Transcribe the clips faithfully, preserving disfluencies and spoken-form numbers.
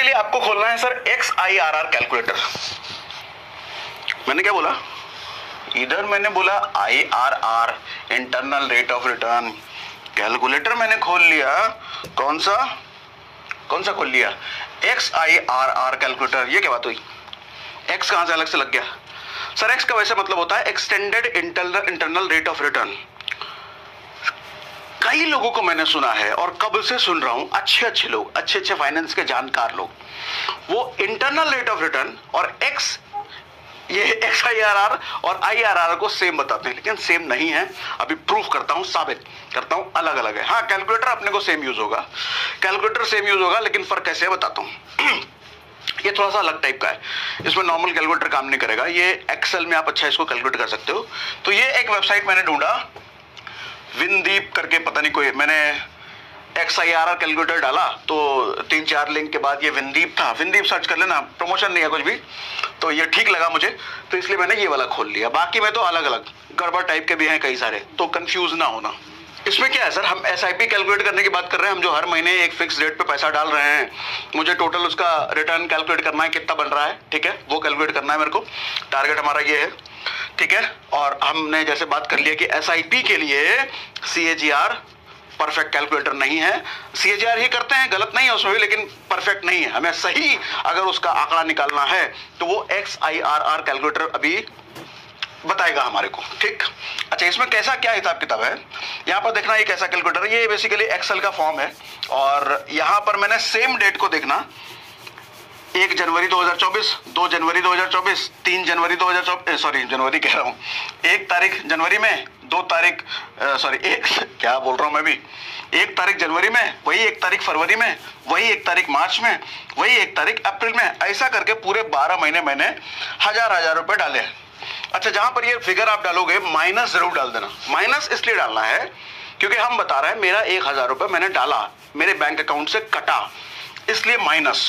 लिए आपको खोलना है sir X I R R calculator. मैंने क्या बोला? इधर मैंने बोला I R R, internal rate of return. Calculator मैंने खोल लिया, कौन सा कौन सा खोल लिया? X I R R calculator. ये क्या बात हुई? एक्स कहां से अलग से लग गया? सर एक्स का वैसे मतलब होता है extended internal internal rate of return. कई लोगों को मैंने सुना है और कब से सुन रहा हूं, अच्छे अच्छे लोग, अच्छे अच्छे फाइनेंस के जानकार लोग, वो इंटरनल रेट ऑफ रिटर्न और एक्स, ये एक्स आई आर आर और आई आर आर को सेम बताते हैं, लेकिन सेम नहीं है। अभी प्रूफ करता हूं, साबित करता हूं, अलग अलग है। हाँ, कैलकुलेटर अपने को सेम यूज होगा, कैलकुलेटर सेम यूज होगा, लेकिन फर्क कैसे है बताता हूं। ये थोड़ा सा अलग टाइप का है, इसमें नॉर्मल कैलकुलेटर काम नहीं करेगा। ये एक्सेल में आप अच्छा इसको कैलकुलेट कर सकते हो। तो ये एक वेबसाइट मैंने ढूंढा, विनदीप करके, पता नहीं कोई, मैंने X I R R calculator डाला तो तीन चार लिंक के बाद ये विनदीप था। विनदीप सर्च कर लेना, प्रमोशन नहीं है कुछ भी। तो ये ठीक लगा मुझे, तो इसलिए मैंने ये वाला खोल लिया। बाकी में तो अलग अलग गड़बड़ टाइप के भी हैं कई सारे, तो कंफ्यूज ना होना। इसमें क्या है सर, हम एस आई पी कैलकुलेट करने की बात कर रहे हैं। हम जो हर महीने एक फिक्स रेट पे पैसा डाल रहे हैं, मुझे टोटल उसका रिटर्न कैलकुलेट करना है, कितना बन रहा है, ठीक है, वो कैलकुलेट करना है मेरे को। टारगेट हमारा ये है, ठीक है। और हमने जैसे बात कर लिया कि एस आई पी के लिए C A G R perfect calculator नहीं है। सी ए जी आर ही करते हैं, गलत नहीं है उसमें भी, लेकिन परफेक्ट नहीं है। हमें सही अगर उसका आंकड़ा निकालना है तो वो X I R R calculator अभी बताएगा हमारे को, ठीक। अच्छा, इसमें कैसा क्या हिसाब किताब है, यहाँ पर देखना, ये कैसा कैलकुलेटर है। ये बेसिकली एक्सेल का फॉर्म है और यहाँ पर मैंने सेम डेट को देखना, एक जनवरी दो हज़ार चौबीस, दो जनवरी दो हज़ार चौबीस, तीन जनवरी दो हज़ार चौबीस, सॉरी जनवरी कह रहा हूँ, एक तारीख जनवरी में, दो तारीख सॉरी एक क्या बोल रहा हूँ मैं भी, एक तारीख जनवरी में, वही एक तारीख फरवरी में, वही एक तारीख मार्च में, वही एक तारीख अप्रैल में। ऐसा करके पूरे बारह महीने मैंने हजार हजार रुपए डाले हैं। अच्छा, जहां पर ये फिगर आप डालोगे माइनस जरूर डाल देना। माइनस इसलिए डालना है क्योंकि हम बता रहे हैं मेरा एक हजार रुपए मैंने डाला, मेरे बैंक अकाउंट से कटा, इसलिए माइनस।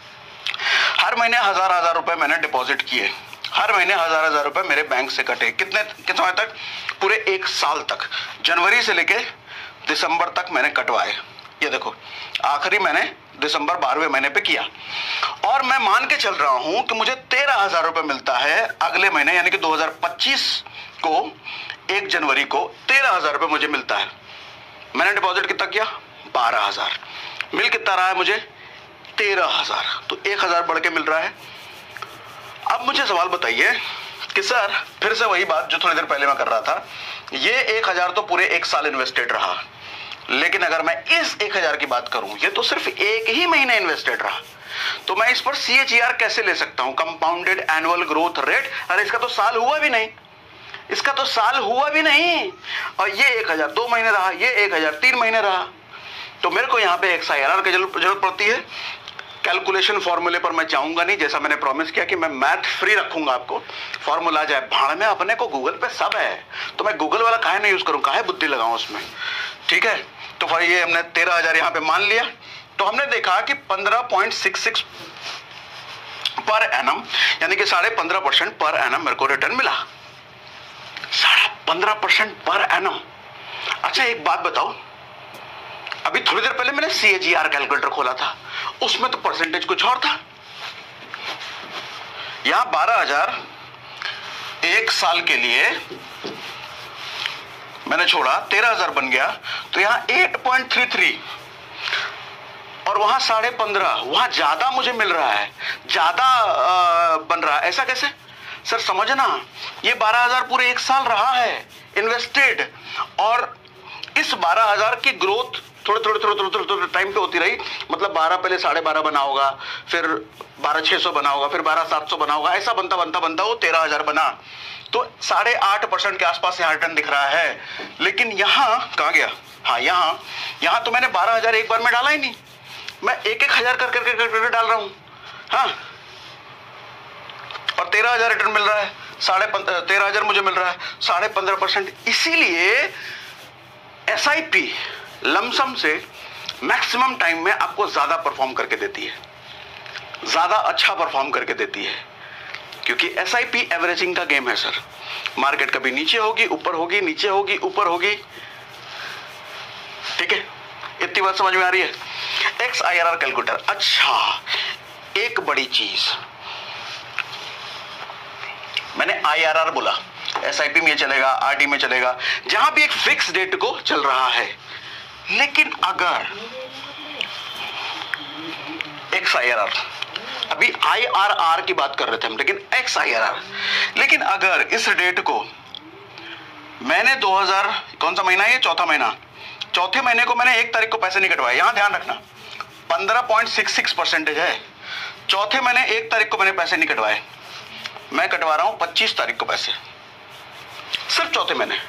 हर महीने हजार हजार रुपए मैंने डिपॉजिट किए, हर महीने हजार हजार रुपए मेरे बैंक से कटे। कितने कितने समय तक? पूरे एक साल तक, जनवरी से लेके दिसंबर तक मैंने कटवाए। ये देखो, आखिरी मैंने दिसंबर बारहवें महीने पे किया और मैं मान के चल रहा हूं कि मुझे तेरह हजार रुपए मिलता है अगले महीने, यानी कि दो हज़ार पच्चीस को, एक जनवरी को तेरह हजार रुपए मुझे मिलता है। मैंने डिपॉजिट कितना किया? बारह हजार। मिल कितना रहा है मुझे? तेरह हजार। तो एक हजार बढ़ के मिल रहा है। अब मुझे सवाल बताइए कि सर, फिर से वही बात जो थोड़ी देर पहले मैं कर रहा था, ये एक हजार तो पूरे एक साल इन्वेस्टेड रहा, लेकिन अगर मैं इस एक हजार की बात करूं, ये तो सिर्फ एक ही महीने इन्वेस्टेड रहा, तो मैं इस पर सी ए जी आर कैसे ले सकता हूं? Compounded annual growth rate. अरे इसका तो साल हुआ भी नहीं, इसका तो साल हुआ भी नहीं। और ये एक हजार दो महीने रहा, ये एक हजार तीन महीने रहा। तो मेरे को यहाँ पे एक्स आई आर आर की जरूरत पड़ती है। कैलकुलेशन फॉर्मूले पर मैं जाऊंगा नहीं, जैसा मैंने प्रॉमिस किया कि मैं मैथ फ्री रखूंगा आपको। फॉर्मूला जाए भाड़ में, अपने को गूगल पे सब है, तो मैं गूगल वाला काहे नहीं यूज करूं, काहे बुद्धि लगाऊं उसमें, ठीक है। तो फिर ये हमने तेरह हजार यहाँ पे मान लिया, तो हमने देखा कि पंद्रह पॉइंट सिक्स सिक्स पर एनम, यानी कि साढ़े पंद्रह परसेंट पर एनम मेरे को रिटर्न मिला, साढ़े पंद्रह परसेंट पर एनम। अच्छा, एक बात बताओ, अभी थोड़ी देर पहले मैंने सी ए जी आर कैलकुलेटर खोला था, उसमें तो परसेंटेज कुछ और था। यहां बारह हजार एक साल के लिए मैंने छोड़ा, तेरह हजार बन गया, तो यहां आठ पॉइंट तीन तीन और वहां साढ़े पंद्रह, वहां ज्यादा मुझे मिल रहा है, ज्यादा बन रहा है। ऐसा कैसे सर? समझना, ये बारह हजार पूरे एक साल रहा है इन्वेस्टेड, और इस बारह हजार की ग्रोथ थोड़े थोड़े थोड़े थोड़े थोड़े टाइम पे होती रही। मतलब बारह पहले साढ़े बारह बना होगा, फिर बारह छह सौ बना होगा, फिर बारह सात सौ बना होगा, ऐसा बनता बनता बनता वो तेरह हजार बना। तो साढ़े आठ परसेंट के आसपास यहाँ रिटर्न दिख रहा है। लेकिन यहाँ कहाँ गया? हाँ, यहाँ यहाँ तो मैंने बारह हजार एक बार में डाला ही नहीं, मैं एक एक हजार कर करके कर, कर, कर डाल रहा हूँ। हाँ, और तेरह हजार रिटर्न मिल रहा है, साढ़े तेरह हजार मुझे मिल रहा है, साढ़े पंद्रह परसेंट। इसीलिए एस आई पी लमसम से मैक्सिमम टाइम में आपको ज्यादा परफॉर्म करके देती है, ज्यादा अच्छा परफॉर्म करके देती है, क्योंकि एस आई पी एवरेजिंग का गेम है सर। मार्केट कभी नीचे होगी, ऊपर होगी, नीचे होगी, ऊपर होगी, ठीक है। इतनी बात समझ में आ रही है? X I R R calculator. अच्छा, एक बड़ी चीज, मैंने आईआरआर बोला, एसआईपी में चलेगा, आरडी में चलेगा, जहां भी एक फिक्स डेट को चल रहा है। लेकिन अगर एक्स आईआरआर, अभी आईआरआर की बात कर रहे थे हम, लेकिन एक्स आईआरआर, लेकिन अगर इस डेट को मैंने दो हज़ार, कौन सा महीना है ये, चौथा महीना, चौथे महीने को मैंने एक तारीख को पैसे नहीं कटवाए, यहां ध्यान रखना पंद्रह पॉइंट सिक्स सिक्स परसेंटेज है। चौथे महीने एक तारीख को मैंने पैसे नहीं कटवाए, मैं कटवा रहा हूं पच्चीस तारीख को पैसे, सिर्फ चौथे महीने।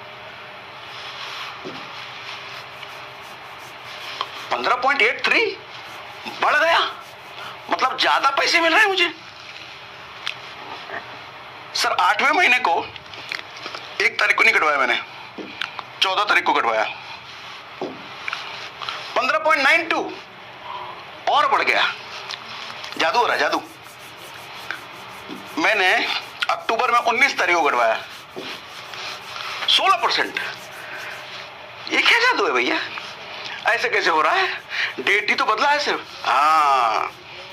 पंद्रह पॉइंट एट थ्री बढ़ गया, मतलब ज्यादा पैसे मिल रहे हैं मुझे। सर आठवें महीने को एक तारीख को नहीं कटवाया मैंने, चौदह तारीख को कटवाया, पंद्रह पॉइंट नाइन टू और बढ़ गया। जादू हो रहा है, जादू। मैंने अक्टूबर में उन्नीस तारीख को कटवाया, सोलह परसेंट। ये क्या जादू है भैया, ऐसे कैसे हो रहा है? डेट ही तो बदला है सिर्फ। हाँ,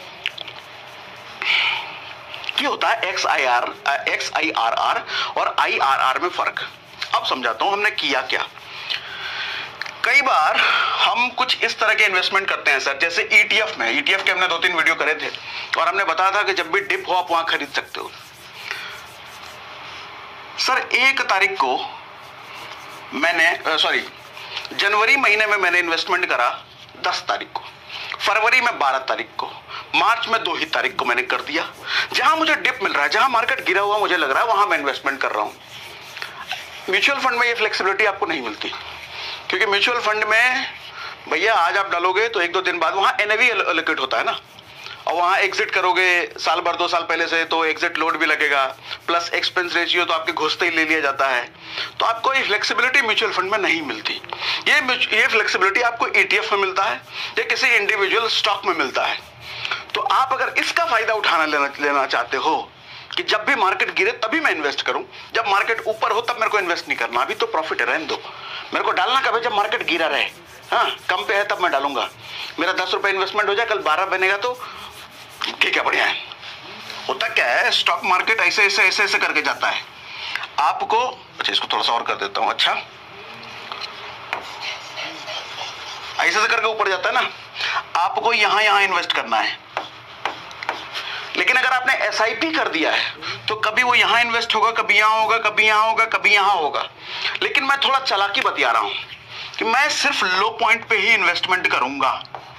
क्या होता है X I R, X I R R और आई आर आर में फर्क। अब समझाता हूं हमने किया क्या। कई बार हम कुछ इस तरह के इन्वेस्टमेंट करते हैं सर, जैसे ईटीएफ में, ईटीएफ के हमने दो तीन वीडियो करे थे और हमने बताया था कि जब भी डिप हो आप वहां खरीद सकते हो। सर एक तारीख को मैंने, सॉरी जनवरी महीने में मैंने इन्वेस्टमेंट करा दस तारीख को, फरवरी में बारह तारीख को, मार्च में दो ही तारीख को मैंने कर दिया। जहां मुझे डिप मिल रहा है, जहां मार्केट गिरा हुआ मुझे लग रहा है, वहां मैं इन्वेस्टमेंट कर रहा हूं। म्यूचुअल फंड में ये फ्लेक्सिबिलिटी आपको नहीं मिलती, क्योंकि म्यूचुअल फंड में भैया आज आप डालोगे तो एक दो दिन बाद वहां एनएवी एलोकेट होता है ना, और वहां एग्जिट करोगे साल भर दो साल पहले से तो एग्जिट लोड भी लगेगा, प्लस एक्सपेंस रेशियो तो आपके घुसते ही ले लिया जाता है। तो आपको ये फ्लेक्सिबिलिटी म्यूचुअल फंड में नहीं मिलती। ये ये फ्लेक्सिबिलिटी आपको ईटीएफ में मिलता है या किसी इंडिविजुअल स्टॉक में मिलता है। तो आप अगर इसका फायदा उठाना लेना लेना चाहते हो कि जब भी मार्केट गिरे तभी मैं इन्वेस्ट करूं, जब मार्केट ऊपर हो तब मेरे को इन्वेस्ट नहीं करना, अभी तो प्रॉफिट है, रहने दो। मेरे को डालना कब है? जब मार्केट गिरा रहे, हाँ कम पे है तब मैं डालूंगा। मेरा दस रुपए इन्वेस्टमेंट हो जाए, कल बारह बनेगा तो ठीक है, बढ़िया है। होता क्या है, स्टॉक मार्केट ऐसे ऐसे ऐसे ऐसे करके जाता है आपको। अच्छा इसको थोड़ा सा और कर देता हूं। अच्छा ऐसे ऐसे करके ऊपर जाता है ना, आपको यहां यहां इन्वेस्ट करना है। लेकिन अगर आपने एसआईपी कर दिया है तो कभी वो यहां इन्वेस्ट होगा, कभी यहां होगा, कभी यहां होगा, कभी यहां होगा। लेकिन मैं थोड़ा चालाकी बता रहा हूं कि मैं सिर्फ लो पॉइंट पे ही इन्वेस्टमेंट करूंगा,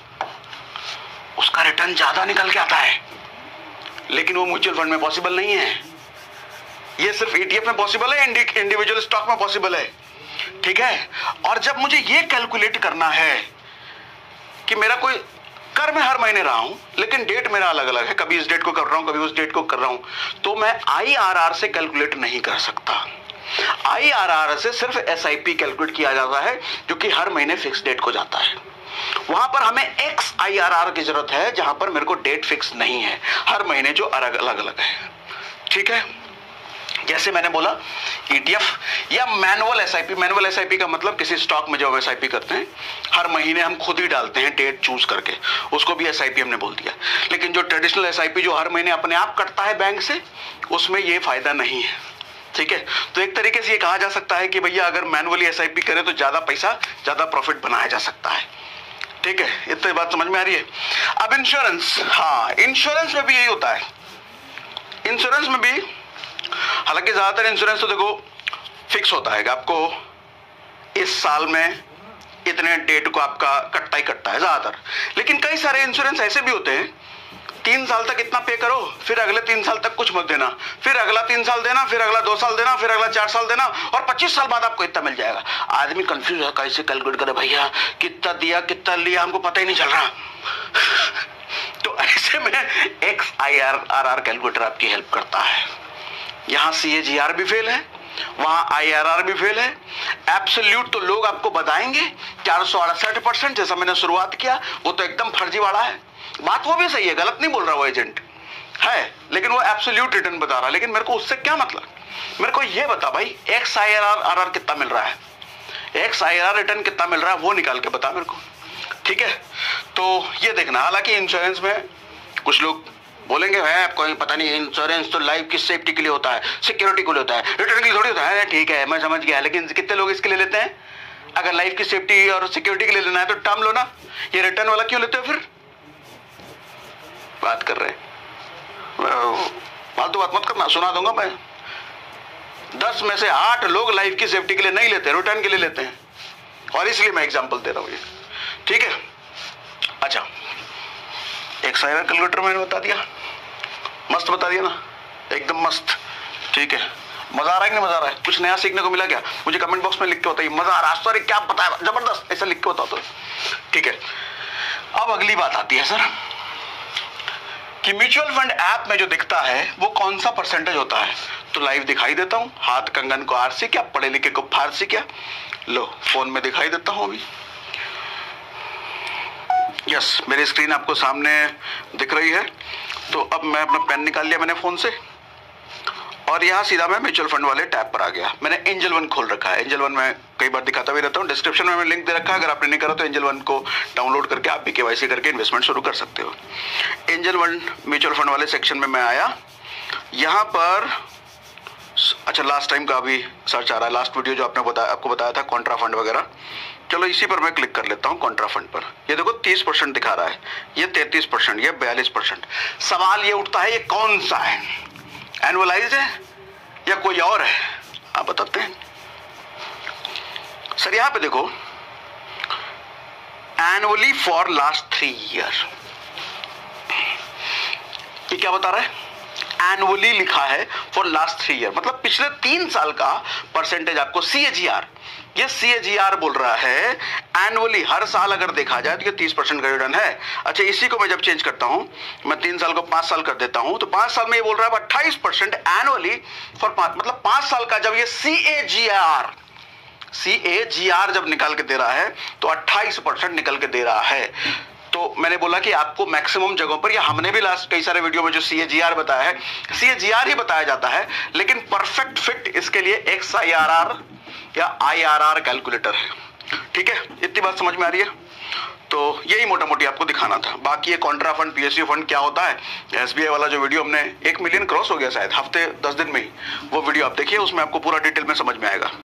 उसका रिटर्न ज्यादा निकल के आता है। लेकिन वो म्यूचुअल फंड में पॉसिबल नहीं है, ये सिर्फ ईटीएफ में पॉसिबल है, इंडिविजुअल स्टॉक में पॉसिबल है। ठीक है, और जब मुझे ये कैलकुलेट करना है कि मेरा कोई कर मैं हर महीने रहा हूं, लेकिन डेट मेरा अलग अलग है, कभी इस डेट को कर रहा हूं, कभी उस डेट को कर रहा हूं, तो मैं आईआरआर से कैलकुलेट नहीं कर सकता। आईआरआर से सिर्फ एसआईपी कैलकुलेट किया जाता है, जो कि हर महीने फिक्स डेट को जाता है। वहां पर हमें एक्स आईआरआर की जरूरत है, जहां पर मेरे को डेट फिक्स नहीं है, हर महीने जो अलग अलग अलग है। ठीक है, जैसे मैंने बोला ईटीएफ या मैनुअल एसआईपी। मैनुअल एसआईपी का मतलब किसी स्टॉक में जब एसआईपी करते हैं हर महीने हम खुद ही डालते हैं डेट चूज करके, उसको भी एसआईपी हमने बोल दिया। लेकिन जो ट्रेडिशनल एसआईपी जो हर महीने अपने आप कटता है बैंक से, उसमें ये फायदा नहीं है। ठीक है, तो एक तरीके से ये कहा जा सकता है कि भैया अगर मैनुअली एसआईपी करें तो ज्यादा पैसा ज्यादा प्रॉफिट बनाया जा सकता है। ठीक है, इतनी बात समझ में आ रही है। अब इंश्योरेंस, हाँ इंश्योरेंस में भी यही होता है। इंश्योरेंस में भी हालांकि ज्यादातर इंश्योरेंस तो देखो फिक्स होता है कि आपको इस साल में इतने डेट को आपका कटता ही कटता है ज्यादातर। लेकिन कई सारे इंश्योरेंस ऐसे भी होते हैं, तीन साल तक इतना पे करो, फिर अगले तीन साल तक कुछ मत देना, फिर अगला तीन साल देना, फिर अगला दो साल देना, फिर अगला चार साल देना, और पच्चीस साल बाद आपको इतना मिल जाएगा। आदमी कंफ्यूज है, कैसे कैलकुलेट करे भैया, कितना दिया कितना लिया हमको पता ही नहीं चल रहा। तो ऐसे में X I R R R calculator आपकी हेल्प करता है। यहां सी ए जी आर भी फेल है, वहां आई आर आर भी फेल है। एब्सोल्यूट तो लोग आपको बताएंगे चार सौ अड़सठ परसेंट, जैसा मैंने शुरुआत किया, वो तो एकदम फर्जीवाड़ा है। बात वो भी सही है, गलत नहीं बोल रहा वो एजेंट है, लेकिन वो एब्सोल्यूट रिटर्न बता रहा है। लेकिन मेरे को उससे क्या मतलब, मेरे को ये बता भाई X I R R R कितना मिल रहा है, X I R R return कितना मिल रहा है, वो निकाल के बता मेरे को। ठीक है, तो ये देखना। हालांकि इंश्योरेंस में कुछ लोग बोलेंगे है कोई पता नहीं, इंश्योरेंस तो लाइफ की सेफ्टी के लिए होता है, सिक्योरिटी के लिए होता है, रिटर्न के लिए थोड़ी होता है। ठीक है, मैं समझ गया, लेकिन कितने लोग इसके लिए लेते हैं? अगर लाइफ की सेफ्टी और सिक्योरिटी के लिए लेना है तो टर्म लो ना, ये रिटर्न वाला क्यों लेते हो? फिर बात कर रहे हैं, फालतू बात मत करना, सुना दूंगा मैं। दस में से आठ लोग लाइफ की सेफ्टी के लिए नहीं लेते, रिटर्न के लिए लेते हैं, और इसलिए मैं एग्जांपल दे रहा हूं ये। ठीक है, अच्छा, X I R R calculator मैंने बता दिया, मस्त बता दिया ना, एकदम मस्त। ठीक है, मजा आ रहा है कि नहीं मजा आ रहा है? कुछ नया सीखने को मिला क्या? मुझे कमेंट बॉक्स में लिख के बताइए, मजा आ रहा है, सॉरी क्या पता है, जबरदस्त, ऐसा लिख के बताओ तो। ठीक है, अब अगली बात आती है सर कि म्यूचुअल फंड ऐप में जो दिखता है वो कौन सा परसेंटेज होता है? तो लाइव दिखाई देता हूं, हाथ कंगन को आरसी क्या, पढ़े लिखे को फारसी क्या। लो फोन में दिखाई देता हूं अभी, यस मेरी स्क्रीन आपको सामने दिख रही है। तो अब मैं अपना पेन निकाल लिया मैंने फोन से, और यहाँ सीधा मैं म्यूचुअल फंड वाले टैब पर आ गया। मैंने एंजल वन खोल रखा है, एंजल वन में कई बार दिखाता भी रहता हूँ, डिस्क्रिप्शन में मैंने लिंक दे रखा है, अगर आपने नहीं करा तो एंजल वन को डाउनलोड करके आप भी केवाईसी करके इन्वेस्टमेंट शुरू कर सकते हो। एंजल वन म्यूचुअल फंड वाले सेक्शन में मैं आया, यहाँ पर अच्छा लास्ट टाइम का अभी सर्च आ रहा है, लास्ट वीडियो जो आपने बताया, आपको बताया था कॉन्ट्रा फंड वगैरह। चलो इसी पर मैं क्लिक कर लेता हूँ, कॉन्ट्रा फंड पर। ये देखो तीस परसेंट दिखा रहा है, ये तैंतीस परसेंट, ये बयालीस परसेंट। सवाल ये उठता है ये कौन सा है, एनुअलाइज है या कोई और है? आप बताते हैं सर। यहां पे देखो annually for last three year, ये क्या बता रहा है? एनुअली लिखा है फॉर लास्ट थ्री ईयर, मतलब पिछले तीन साल का परसेंटेज आपको सी ए जी आर, ये सी ए जी आर बोल रहा है एनुअली, हर साल अगर देखा जाए तो ये तीस परसेंट का रिटर्न है। अच्छा इसी को मैं जब चेंज करता हूं, मैं तीन साल को पांच साल कर देता हूं, तो पांच साल में ये बोल रहा है अट्ठाईस परसेंट एनुअली फॉर पांच, मतलब पांच साल का जब ये सी A G R C A G are जब निकाल के दे रहा है तो अट्ठाईस परसेंट निकल के दे रहा है। तो मैंने बोला कि आपको मैक्सिमम जगहों पर, या हमने भी लास्ट कई सारे वीडियो में जो सी ए जी आर बताया है, सी ए जी आर ही बताया जाता है, लेकिन परफेक्ट फिट इसके लिए एक्स आई आर आर या आई आर आर कैलकुलेटर है। ठीक है, इतनी बात समझ में आ रही है? तो यही मोटा मोटी आपको दिखाना था। बाकी ये contra fund, P S U fund क्या होता है, एस बी आई वाला जो वीडियो हमने एक मिलियन क्रॉस हो गया शायद हफ्ते दस दिन में ही, वो वीडियो आप देखिए, उसमें आपको पूरा डिटेल में समझ में आएगा।